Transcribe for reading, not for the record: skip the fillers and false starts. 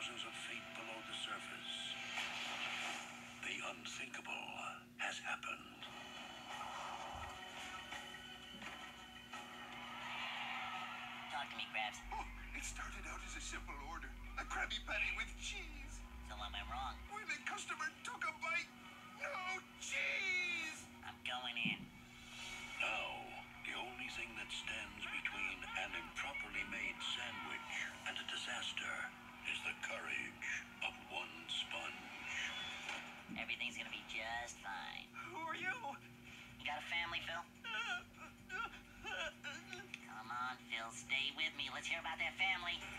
causes of fate below the surface. The unthinkable has happened. Talk to me, Krabs. Oh, it started out as a simple order. A Krabby Patty with cheese. So am I wrong? When the customer took a bite, no cheese! I'm going in. Now, the only thing that stands between an improperly made sandwich and a disaster is the courage of one sponge. Everything's gonna be just fine. Who are you? You got a family, Phil? Come on, Phil, stay with me. Let's hear about that family.